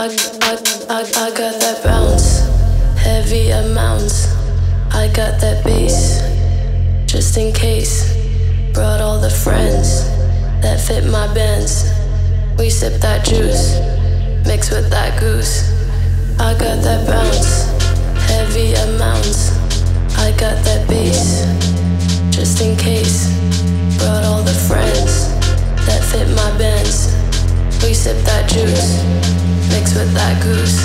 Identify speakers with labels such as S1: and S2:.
S1: I got that bounce, heavy amounts. I got that bass, just in case. Brought all the friends that fit my bands. We sip that juice, mix with that goose. I got that bounce, heavy amounts. I got that bass, just in case. Brought all the friends that fit my bands. We sip that juice, mix with that goose.